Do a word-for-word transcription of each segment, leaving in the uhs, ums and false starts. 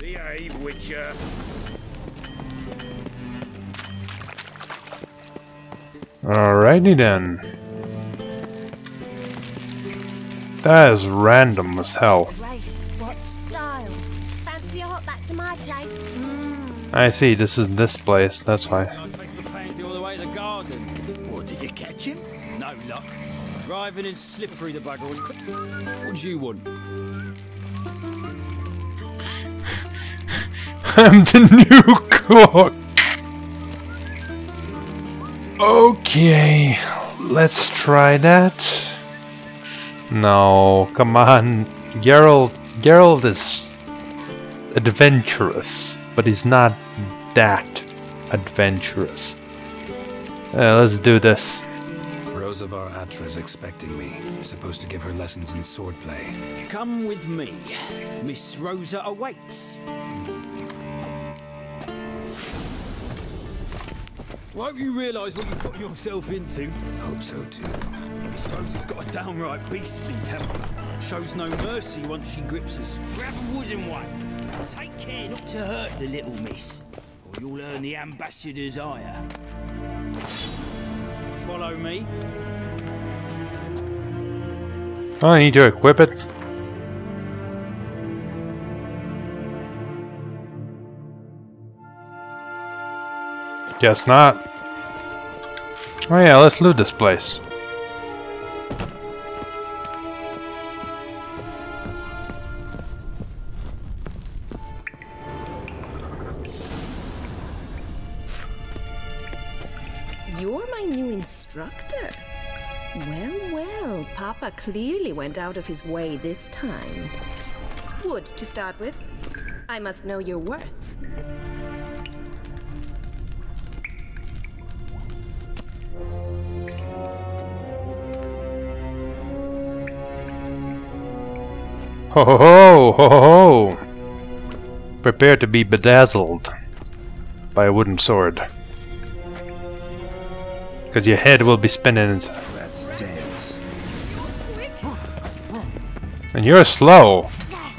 Behave, Witcher. Alrighty then. That is random as hell. Grace, what style? Fancy a hop back to my place? Mm. I see, this is this place, that's why. I takes the pansy all the way to the garden. What, did you catch him? No luck. Driving and slippery the bugger was. What do you want? I'm the new cook! Okay, let's try that. No, come on. Geralt, Geralt is adventurous, but he's not that adventurous. Uh, let's do this. Rosavar Atra's expecting me. Supposed to give her lessons in swordplay. Come with me. Miss Rosa awaits. Won't you realise what you've got yourself into? Hope so too. Miss Rosa's got a downright beastly temper. Shows no mercy once she grips a scrap of wooden one. Take care not to hurt the little miss, or you'll earn the ambassador's ire. Follow me. Oh, I need to equip it. Guess not. Oh yeah, let's loot this place. You're my new instructor. Well, well, Papa clearly went out of his way this time. Wood, to start with. I must know your worth. Ho ho ho ho ho ho! Prepare to be bedazzled by a wooden sword. Because your head will be spinning. Let's dance. And you're slow.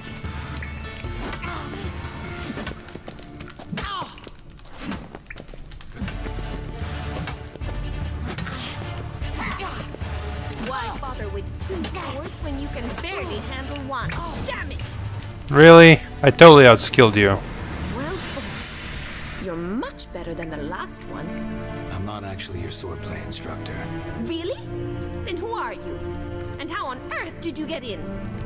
Why bother with two swords when you can barely handle one? Oh, damn it! Really? I totally outskilled you. Well fought. You're much better than the last one. I'm not actually your swordplay instructor. Really? Then who are you? And how on earth did you get in?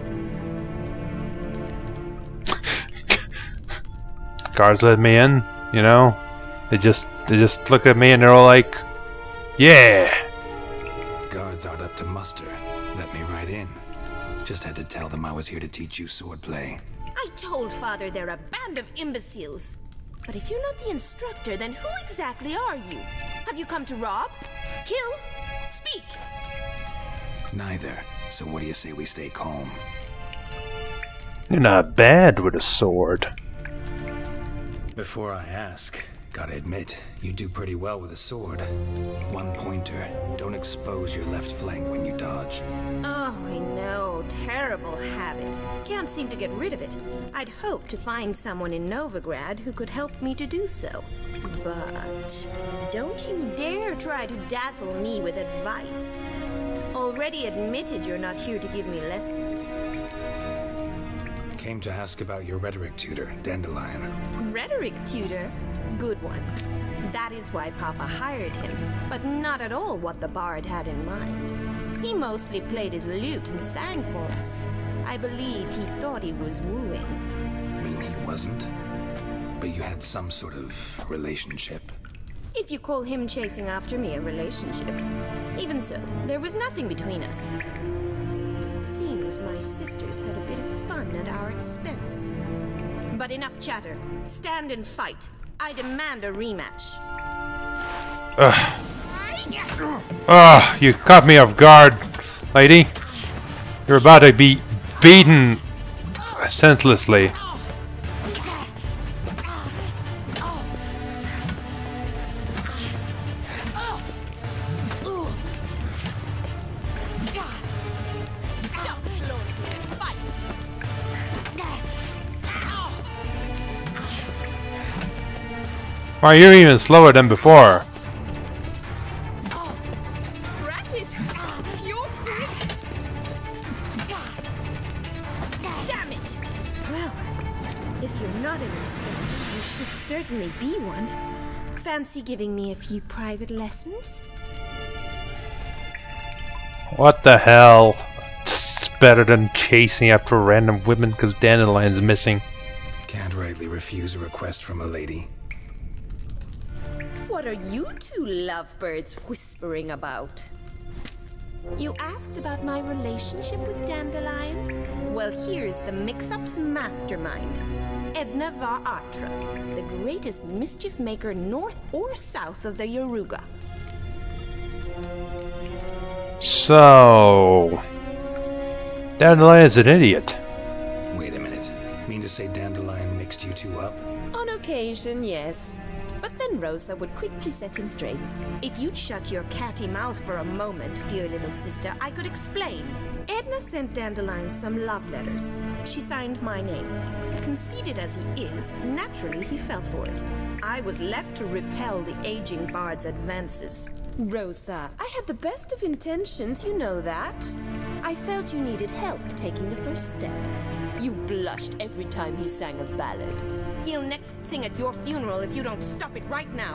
Guards let me in, you know? They just they just look at me and they're all like, yeah! Guards aren't up to muster. Let me right in. Just had to tell them I was here to teach you swordplay. I told Father they're a band of imbeciles. But if you're not the instructor, then who exactly are you? Have you come to rob? Kill? Speak! Neither. So what do you say we stay calm? You're not bad with a sword. Before I ask, gotta admit, you do pretty well with a sword. One pointer. Don't expose your left flank when you dodge. Oh, I know. Terrible habit. Can't seem to get rid of it. I'd hoped to find someone in Novigrad who could help me to do so. But don't you dare try to dazzle me with advice. Already admitted you're not here to give me lessons. Came to ask about your rhetoric tutor, Dandelion. Rhetoric tutor? Good one. That is why Papa hired him, but not at all what the bard had in mind. He mostly played his lute and sang for us. I believe he thought he was wooing. Mean he wasn't? But you had some sort of relationship. If you call him chasing after me a relationship. Even so, there was nothing between us. Seems my sisters had a bit of fun at our expense. But enough chatter. Stand and fight. I demand a rematch. Ugh. Ugh, you caught me off guard, lady. You're about to be beaten senselessly. Wow, you're even slower than before. Drat it! You're quick! Damn it! Well, if you're not an instructor, you should certainly be one. Fancy giving me a few private lessons? What the hell? It's better than chasing after random women because Dandelion's missing. Can't rightly refuse a request from a lady. What are you two lovebirds whispering about? You asked about my relationship with Dandelion? Well, here's the mix-up's mastermind. Edna Var-Atra, the greatest mischief maker north or south of the Yaruga. So... Dandelion's an idiot. Wait a minute. Mean to say Dandelion mixed you two up? On occasion, yes. But then Rosa would quickly set him straight. If you'd shut your catty mouth for a moment, dear little sister, I could explain. Edna sent Dandelion some love letters. She signed my name. Conceited as he is, naturally he fell for it. I was left to repel the aging bard's advances. Rosa, I had the best of intentions, you know that. I felt you needed help taking the first step. You blushed every time he sang a ballad. He'll next sing at your funeral if you don't stop it right now.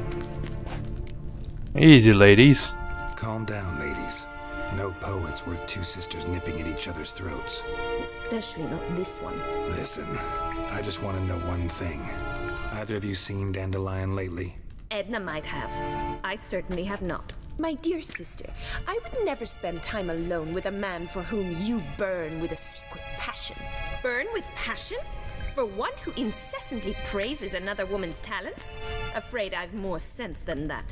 Easy, ladies. Calm down, ladies. No poet's worth two sisters nipping at each other's throats. Especially not this one. Listen, I just want to know one thing. Either of you seen Dandelion lately? Edna might have. I certainly have not. My dear sister, I would never spend time alone with a man for whom you burn with a secret passion. Burn with passion? For one who incessantly praises another woman's talents? Afraid I've more sense than that.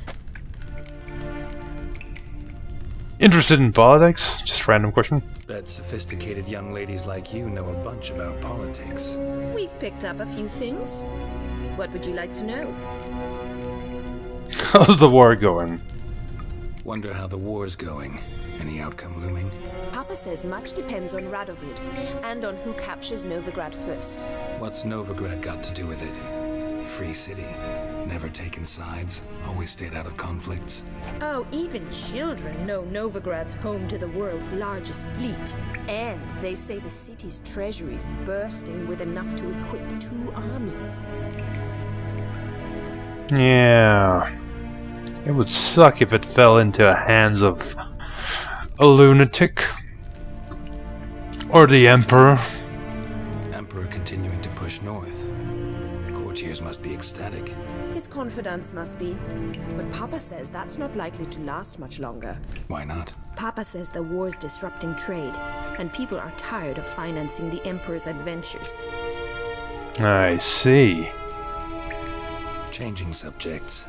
Interested in politics? Just random question. Bet sophisticated young ladies like you know a bunch about politics. We've picked up a few things. What would you like to know? How's the war going? Wonder how the war's going. Any outcome looming? Papa says much depends on Radovid, and on who captures Novigrad first. What's Novigrad got to do with it? Free city. Never taken sides. Always stayed out of conflicts. Oh, even children know Novigrad's home to the world's largest fleet. And they say the city's treasury's bursting with enough to equip two armies. Yeah. It would suck if it fell into the hands of a lunatic. Or the Emperor. Emperor continuing to push north. Courtiers must be ecstatic. His confidants must be. But Papa says that's not likely to last much longer. Why not? Papa says the war's disrupting trade, and people are tired of financing the Emperor's adventures. I see. Changing subjects.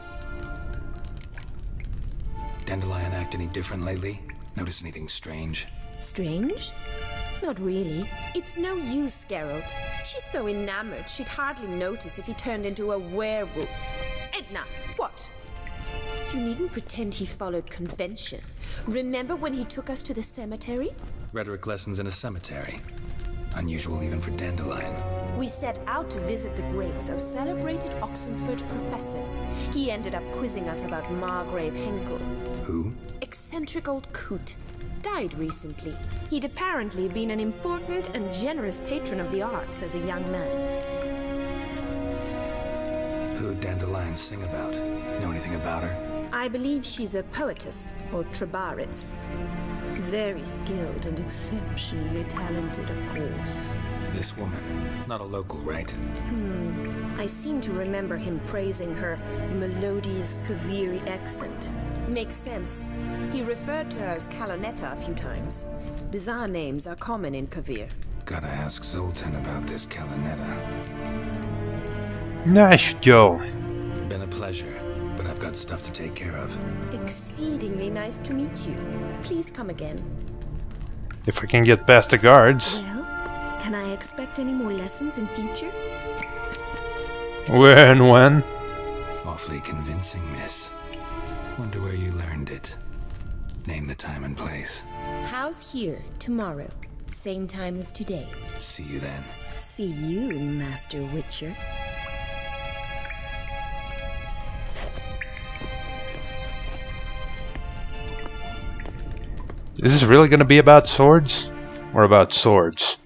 Dandelion act any different lately? Notice anything strange? Strange? Not really. It's no use, Geralt. She's so enamored she'd hardly notice if he turned into a werewolf. Edna, what? You needn't pretend he followed convention. Remember when he took us to the cemetery? Rhetoric lessons in a cemetery. Unusual even for Dandelion. We set out to visit the graves of celebrated Oxenford professors. He ended up quizzing us about Margrave Henkel. Who? Eccentric old coot. Died recently. He'd apparently been an important and generous patron of the arts as a young man. Who'd Dandelion sing about? Know anything about her? I believe she's a poetess, or Trebaritz. Very skilled and exceptionally talented, of course. This woman, not a local, right? Hmm. I seem to remember him praising her melodious Kaviri accent. Makes sense. He referred to her as Kalanetta a few times. Bizarre names are common in Kavir. Gotta ask Zoltan about this Kalanetta. Nice, Joe. Been a pleasure, but I've got stuff to take care of. Exceedingly nice to meet you. Please come again. If we can get past the guards. Well, can I expect any more lessons in future? Where and when? Awfully convincing, miss. Wonder where you learned it. Name the time and place. House here, tomorrow. Same time as today. See you then. See you, Master Witcher. Is this really gonna be about swords? Or about swords?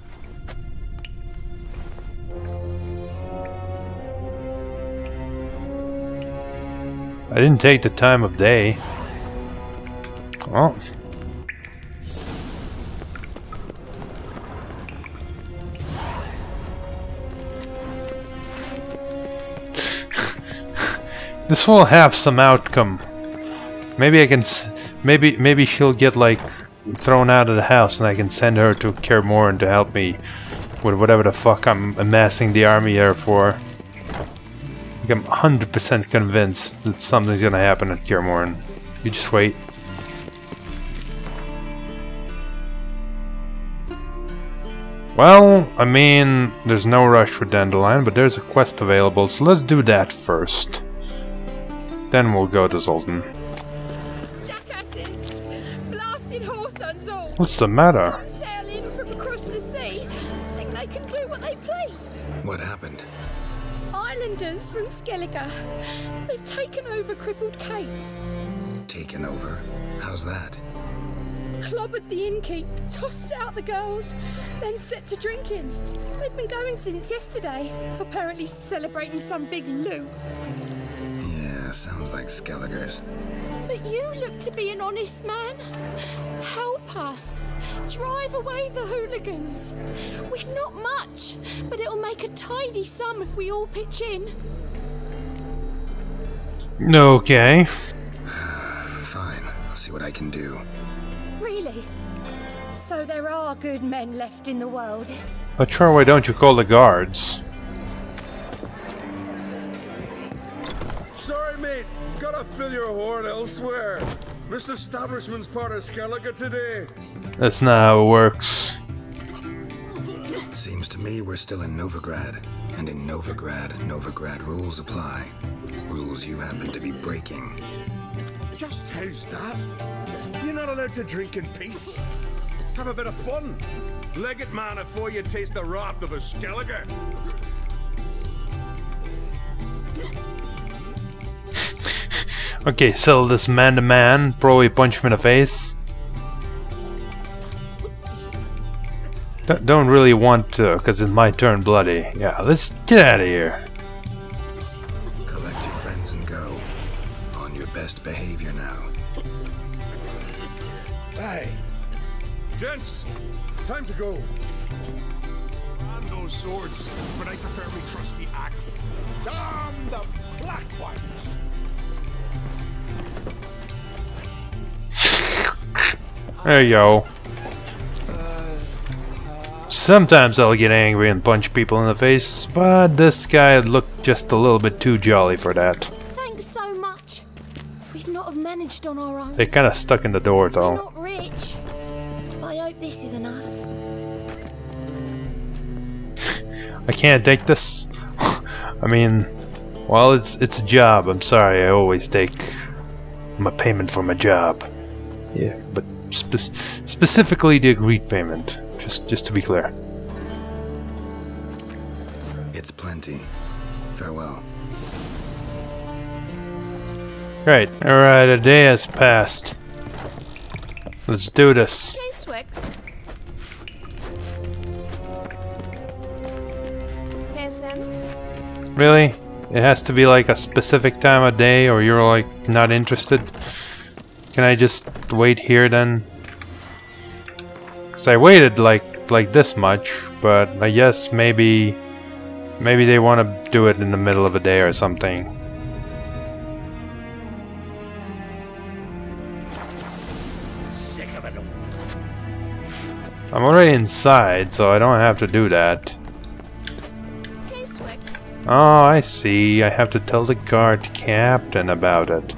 I didn't take the time of day. Oh. This will have some outcome. Maybe I can. S maybe maybe she'll get like thrown out of the house, and I can send her to Kaer Morhen to help me with whatever the fuck I'm amassing the army here for. Like, I'm one hundred percent convinced that something's gonna happen at Kaer Morhen. You just wait. Well, I mean, there's no rush for Dandelion, but there's a quest available, so let's do that first. Then we'll go to Zoltan. Jackasses! Blasted whoresons all! What's the matter? Some sailing from across the sea. Think they can do what they please. What happened? Islanders from Skellige. They've taken over crippled Kate's. Taken over? How's that? Clobbered the innkeep, tossed out the girls, then set to drinking. They've been going since yesterday, apparently celebrating some big loot. Yeah, sounds like Skellige's. But you look to be an honest man. Help us. Drive away the hooligans. We've not much, but it'll make a tidy sum if we all pitch in. Okay. Fine, I'll see what I can do. Really? So there are good men left in the world. But sure, why don't you call the guards? Sorry, mate. Gotta fill your horn elsewhere. This establishment's part of Skellige today. That's not how it works. Seems to me we're still in Novigrad. And in Novigrad, Novigrad rules apply. Rules you happen to be breaking. Just how's that? You're not allowed to drink in peace. Have a bit of fun. Leg it, man, before you taste the wrath of a Skellige. Okay, so this man to man, probably punch him in the face. D don't really want to, because it might turn bloody. Yeah, let's get out of here. Collect your friends and go. On your best behavior now. Hey, gents, time to go. And those swords, but I prefer me trusty axe. Damn the black ones! There you go. Sometimes I'll get angry and punch people in the face, but this guy looked just a little bit too jolly for that. Thanks so much. We'd not have managed on our own. They kind of stuck in the door We're though. not rich. But I hope this is enough. I can't take this. I mean, well, it's it's a job. I'm sorry. I always take my payment for my job. Yeah, but spe specifically the agreed payment. Just just to be clear. It's plenty. Farewell. Right. All right. A day has passed. Let's do this. Okay, Swix. Pearson? Really? It has to be like a specific time of day, or you're like not interested? Can I just wait here then? Cause I waited like like this much, but I guess maybe maybe they want to do it in the middle of a day or something. Sick of it all. I'm already inside, so I don't have to do that. Okay, Swix. Oh, I see. I have to tell the guard captain about it.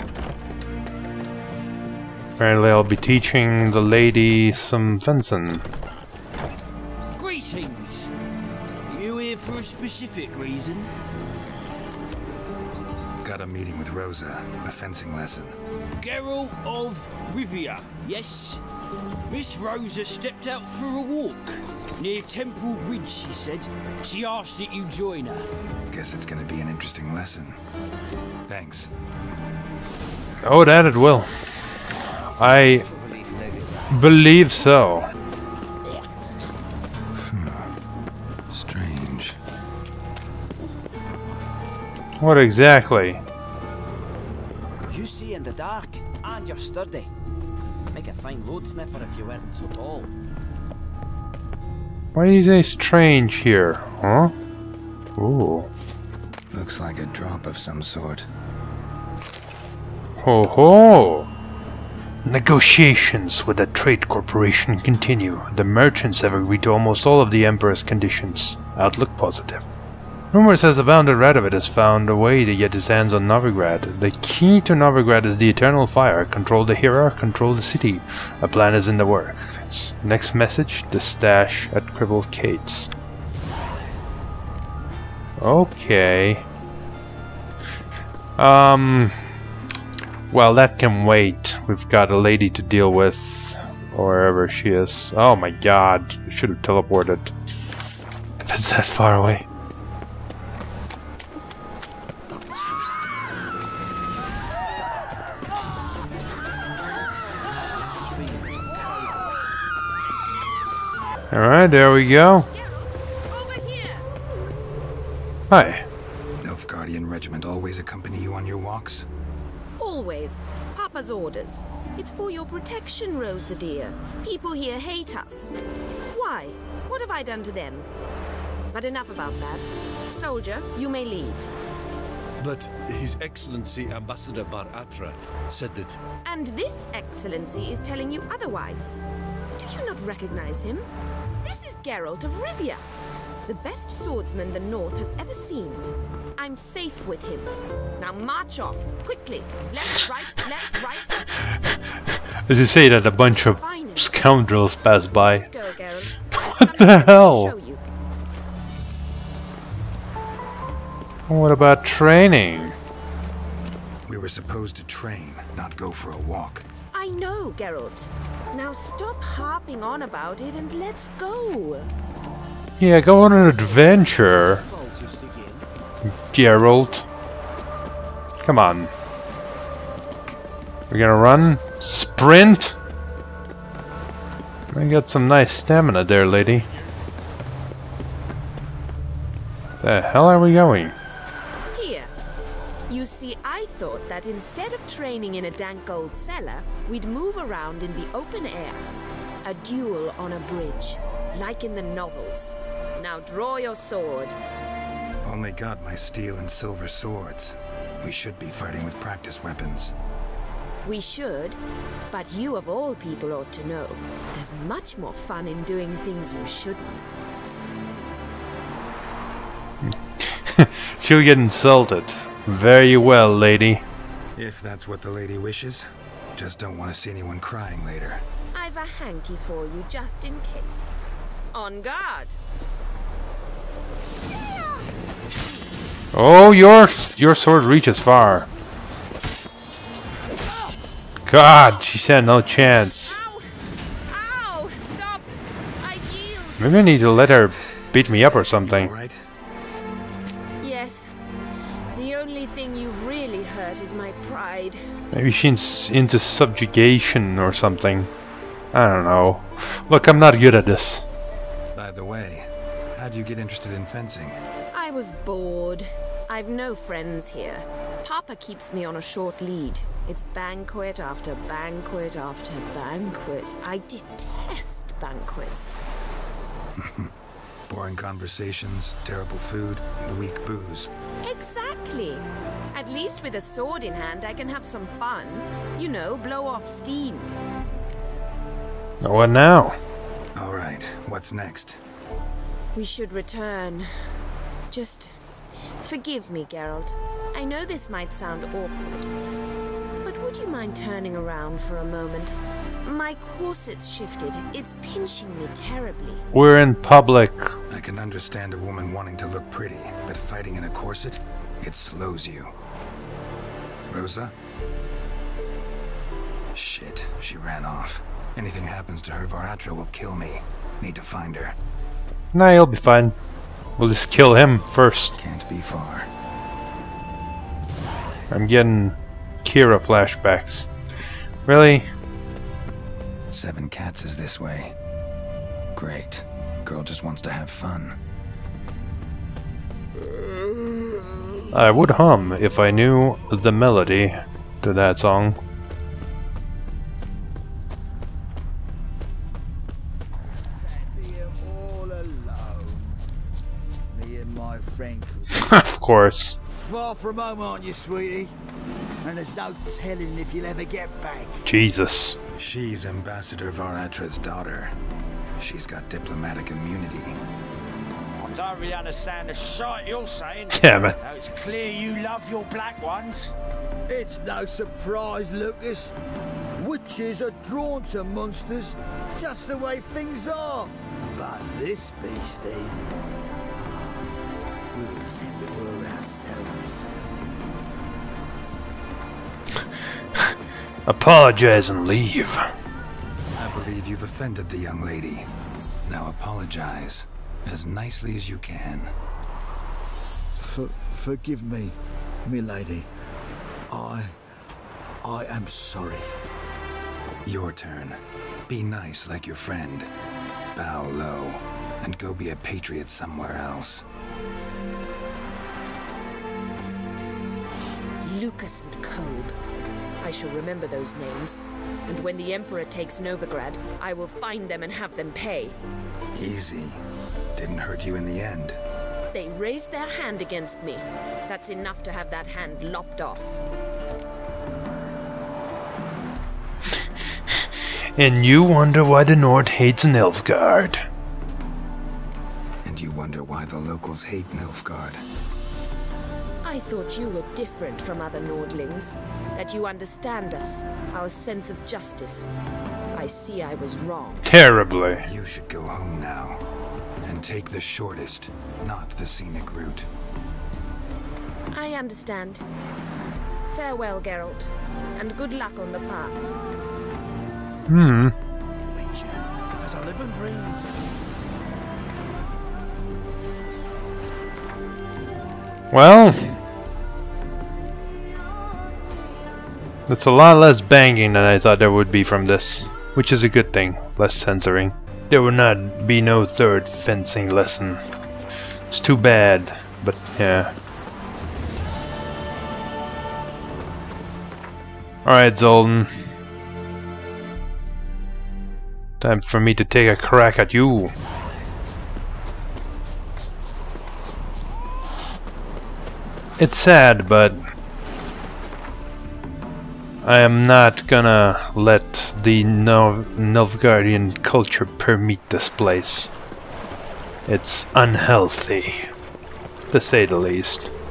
Apparently I'll be teaching the lady some fencing. Greetings. You here for a specific reason? Got a meeting with Rosa. A fencing lesson. Geralt of Rivia, yes? Miss Rosa stepped out for a walk. Near Temple Bridge, she said. She asked that you join her. Guess it's gonna be an interesting lesson. Thanks. Oh, that it will. I... believe so. Hmm. Strange. What exactly? You see in the dark, and you're sturdy. Make a fine load sniffer if you weren't so tall. Why is it strange here? Huh? Ooh. Looks like a drop of some sort. Ho ho! Negotiations with the Trade Corporation continue. The merchants have agreed to almost all of the Emperor's conditions. Outlook positive. Rumors has abounded Radovid has found a way to get his hands on Novigrad. The key to Novigrad is the Eternal Fire. Control the hierarch, control the city. A plan is in the works. Next message, the stash at Crippled Kate's. Okay. Um... Well, that can wait. We've got a lady to deal with, wherever she is. Oh my god, I should have teleported. If it's that far away. Alright, there we go. Hi. Nilfgaardian regiment always accompany you on your walks? Always. Papa's orders. It's for your protection, Rosa dear. People here hate us. Why? What have I done to them? But enough about that. Soldier, you may leave. But His Excellency Ambassador Var Attre said that... And this Excellency is telling you otherwise. Do you not recognize him? This is Geralt of Rivia, the best swordsman the North has ever seen. I'm safe with him. Now march off, quickly. Left, right, left, right. As you say that, a bunch of Finally. scoundrels pass by. Let's go, Geralt. What the hell? Show you. What about training? We were supposed to train, not go for a walk. I know, Geralt. Now stop harping on about it and let's go. Yeah, go on an adventure, Geralt. Come on. We're gonna run? Sprint? I got some nice stamina there, lady. The hell are we going? Here. You see, I thought that instead of training in a dank old cellar, we'd move around in the open air. A duel on a bridge, like in the novels. Now draw your sword. Only got my steel and silver swords. We should be fighting with practice weapons. We should, but you of all people ought to know. There's much more fun in doing things you shouldn't. She'll get insulted. Very well, lady. If that's what the lady wishes. Just don't want to see anyone crying later. I've a hanky for you just in case. On guard! Oh, your your sword reaches far. God, she said no chance. Ow! Ow! Stop! I yield! Maybe I need to let her beat me up or something. All right? Yes. The only thing you've really hurt is my pride. Maybe she's into subjugation or something. I don't know. Look, I'm not good at this. By the way, how'd you get interested in fencing? I was bored. I've no friends here. Papa keeps me on a short lead. It's banquet after banquet after banquet. I detest banquets. Boring conversations, terrible food, and weak booze. Exactly. At least with a sword in hand, I can have some fun. You know, blow off steam. What now? All right, what's next? We should return. Just forgive me, Geralt. I know this might sound awkward, but would you mind turning around for a moment? My corset's shifted. It's pinching me terribly. We're in public. I can understand a woman wanting to look pretty, but fighting in a corset, it slows you. Rosa? Shit, she ran off. Anything happens to her, Var Attre will kill me. Need to find her. Nah, he'll be fine. We'll just kill him first. Can't be far. I'm getting Kira flashbacks. Really? Seven Cats is this way. Great. Girl just wants to have fun. I would hum if I knew the melody to that song. All alone. Me and my friend. Of course. Far from home, aren't you, sweetie? And there's no telling if you'll ever get back. Jesus. She's Ambassador Varatra's daughter. She's got diplomatic immunity. I don't really understand the shite you're saying. Yeah, man. Now it's clear you love your black ones. It's no surprise, Lucas. Witches are drawn to monsters, just the way things are. But this beastie, oh, we would send it all ourselves. Apologize and leave. I believe you've offended the young lady. Now apologize as nicely as you can. For, forgive me, milady. I... I am sorry. Your turn. Be nice like your friend. Bow low, and go be a patriot somewhere else. Lucas and Kobe. I shall remember those names. And when the Emperor takes Novigrad, I will find them and have them pay. Easy. Didn't hurt you in the end. They raised their hand against me. That's enough to have that hand lopped off. And you wonder why the Nord hates Nilfgaard. And you wonder why the locals hate Nilfgaard. I thought you were different from other Nordlings. That you understand us, our sense of justice. I see I was wrong. Terribly. You should go home now. And take the shortest, not the scenic route. I understand. Farewell, Geralt. And good luck on the path. Hmm. As I live and breathe. Well, that's a lot less banging than I thought there would be from this, which is a good thing. Less censoring. There will not be no third fencing lesson. It's too bad, but yeah. Alright, Zoldan. Time for me to take a crack at you. It's sad, but I am not gonna let the Nil Nilfgaardian culture permeate this place. It's unhealthy, to say the least.